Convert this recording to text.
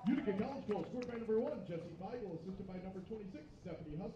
Utica College goal scored by number 1, Jesse Feigl, assisted by number 26, Stephanie Hustle.